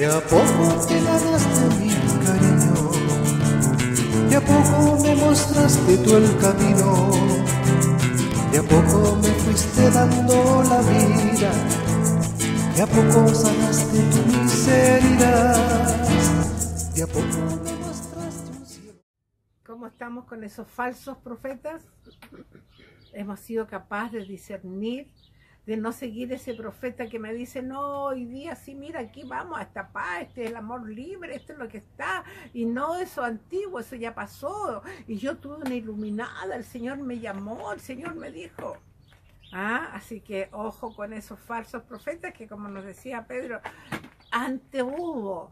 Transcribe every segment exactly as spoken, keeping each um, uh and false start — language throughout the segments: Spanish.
a poco te ganaste mi cariño, de a poco me mostraste tú el camino, de a poco me fuiste dando la vida, de a poco sanaste tu miseria, de a poco me mostraste un cielo. ¿Cómo estamos con esos falsos profetas? Hemos sido capaces de discernir, de no seguir ese profeta que me dice, no, hoy día sí, mira, aquí vamos a esta paz, este es el amor libre, esto es lo que está, y no eso antiguo, eso ya pasó, y yo tuve una iluminada, el Señor me llamó, el Señor me dijo. Ah, así que ojo con esos falsos profetas que, como nos decía Pedro, antes hubo,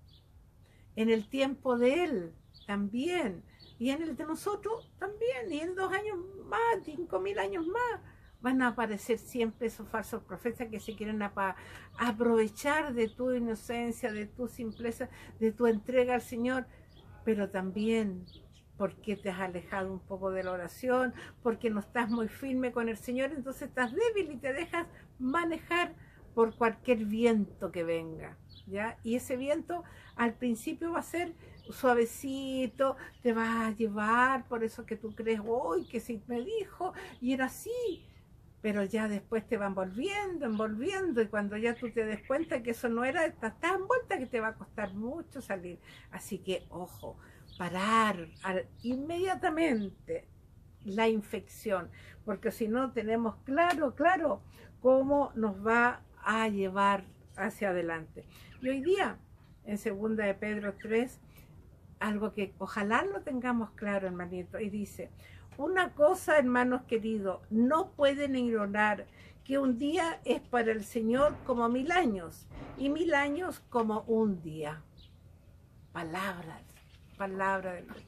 en el tiempo de él también, y en el de nosotros también, y en dos años más, cinco mil años más, van a aparecer siempre esos falsos profetas que se quieren aprovechar de tu inocencia, de tu simpleza, de tu entrega al Señor, pero también porque te has alejado un poco de la oración, porque no estás muy firme con el Señor, entonces estás débil y te dejas manejar por cualquier viento que venga, ¿ya? Y ese viento al principio va a ser suavecito, te va a llevar, por eso que tú crees, uy, que sí me dijo, y era así, pero ya después te va envolviendo, envolviendo, y cuando ya tú te des cuenta que eso no era, estás tan envuelta que te va a costar mucho salir. Así que, ojo, parar al, inmediatamente la infección, porque si no tenemos claro, claro, cómo nos va a llevar hacia adelante. Y hoy día, en segunda de Pedro tres, algo que ojalá lo tengamos claro, hermanito, y dice, una cosa, hermanos queridos, no pueden ignorar que un día es para el Señor como mil años, y mil años como un día. Palabras, palabra de Dios.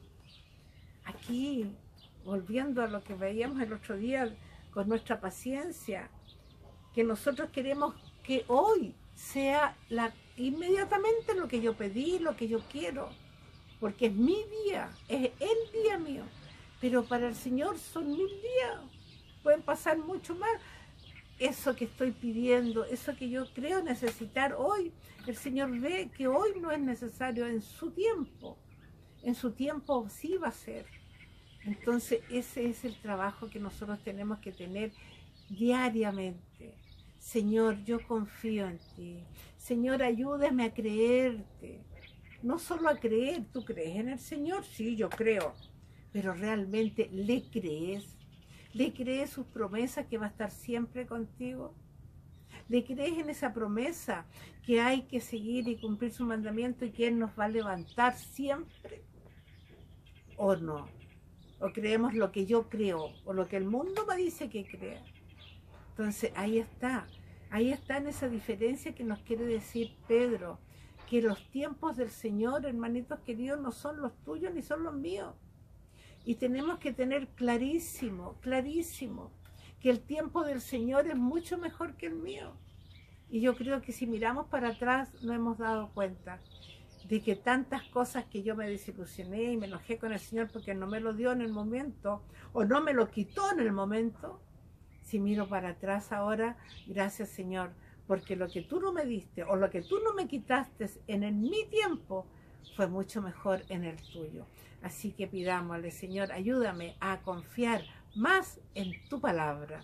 Aquí, volviendo a lo que veíamos el otro día con nuestra paciencia, que nosotros queremos que hoy sea la, inmediatamente lo que yo pedí, lo que yo quiero, porque es mi día, es el día mío, pero para el Señor son mil días, pueden pasar mucho más. Eso que estoy pidiendo, eso que yo creo necesitar hoy, el Señor ve que hoy no es necesario en su tiempo, en su tiempo sí va a ser. Entonces ese es el trabajo que nosotros tenemos que tener diariamente. Señor, yo confío en ti. Señor, ayúdame a creerte. No solo a creer, ¿tú crees en el Señor? Sí, yo creo. Pero realmente le crees. ¿Le crees sus promesas que va a estar siempre contigo? ¿Le crees en esa promesa que hay que seguir y cumplir su mandamiento y que Él nos va a levantar siempre? ¿O no? ¿O creemos lo que yo creo o lo que el mundo me dice que crea? Entonces ahí está, ahí está en esa diferencia que nos quiere decir Pedro, que los tiempos del Señor, hermanitos queridos, no son los tuyos ni son los míos. Y tenemos que tener clarísimo, clarísimo, que el tiempo del Señor es mucho mejor que el mío. Y yo creo que si miramos para atrás nos hemos dado cuenta de que tantas cosas que yo me desilusioné y me enojé con el Señor porque no me lo dio en el momento, o no me lo quitó en el momento, si miro para atrás ahora, gracias Señor, porque lo que tú no me diste o lo que tú no me quitaste en el, mi tiempo fue mucho mejor en el tuyo. Así que pidámosle, Señor, ayúdame a confiar más en tu palabra.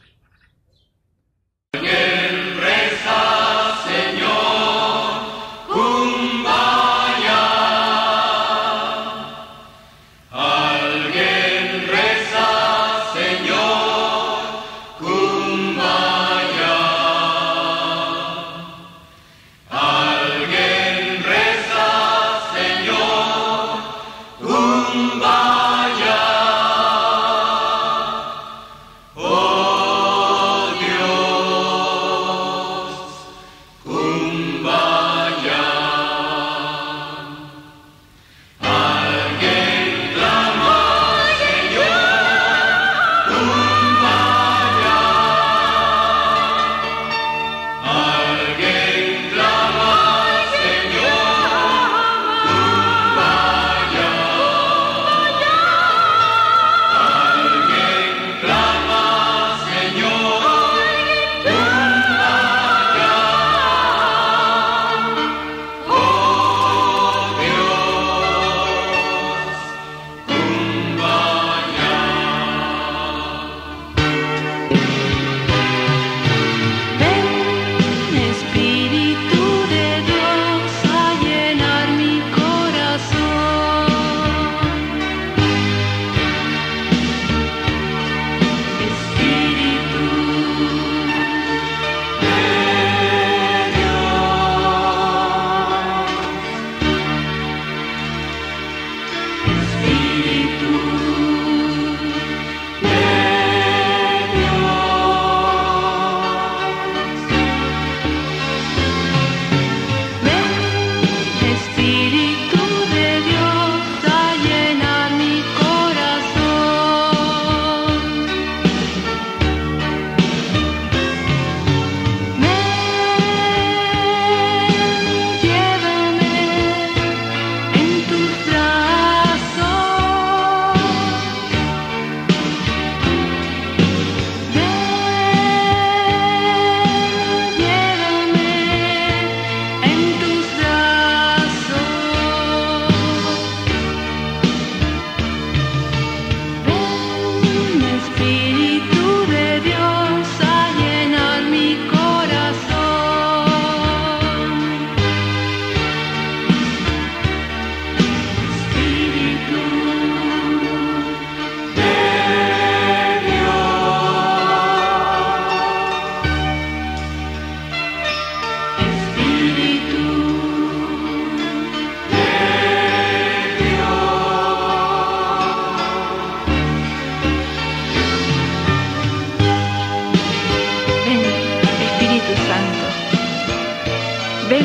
Alguien reza, Señor, kumbaya. Alguien reza, Señor, kumbaya. Alguien reza, Señor, kumbaya. Oh Dios, kumbaya.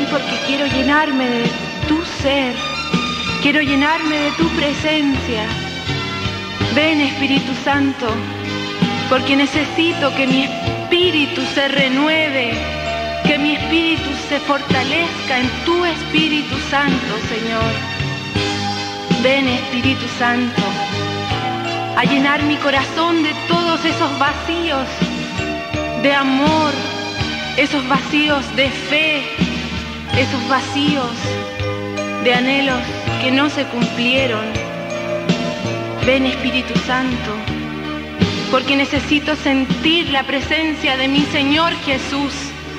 porque quiero llenarme de tu ser, quiero llenarme de tu presencia. Ven, Espíritu Santo, porque necesito que mi espíritu se renueve, que mi espíritu se fortalezca en tu Espíritu Santo, Señor. Ven, Espíritu Santo, a llenar mi corazón de todos esos vacíos de amor, esos vacíos de fe, esos vacíos de anhelos que no se cumplieron. Ven, Espíritu Santo, porque necesito sentir la presencia de mi Señor Jesús.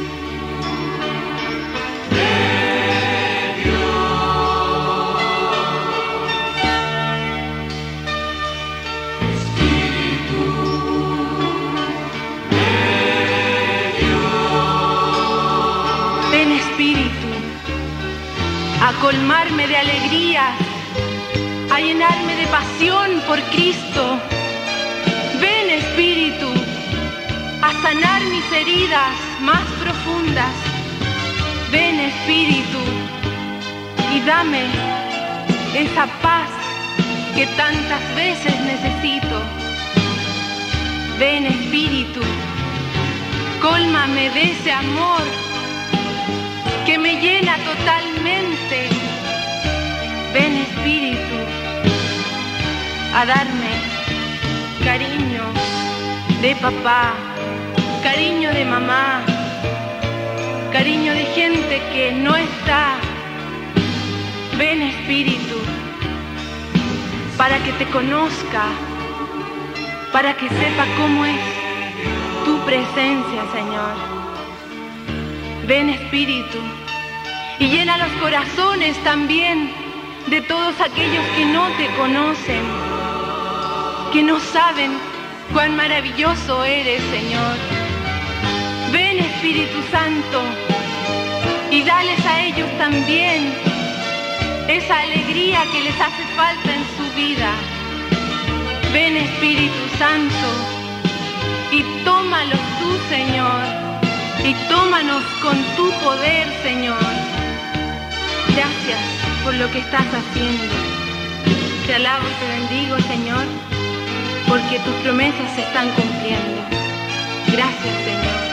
Ven, Espíritu, a colmarme de alegría, a llenarme de pasión por Cristo. Ven, Espíritu, a sanar mis heridas más profundas. Ven, Espíritu, y dame esa paz que tantas veces necesito. Ven, Espíritu, cólmame de ese amor que me llena totalmente. Ven, Espíritu, a darme cariño de papá, cariño de mamá, cariño de gente que no está. Ven, Espíritu, para que te conozca, para que sepa cómo es tu presencia, Señor. Ven, Espíritu, y llena los corazones también de todos aquellos que no te conocen, que no saben cuán maravilloso eres, Señor. Ven, Espíritu Santo, y dales a ellos también esa alegría que les hace falta en su vida. Ven, Espíritu Santo, y tómalos tú, Señor, y tómanos con tu poder, Señor. Gracias por lo que estás haciendo. Te alabo y te bendigo, Señor, porque tus promesas se están cumpliendo. Gracias, Señor.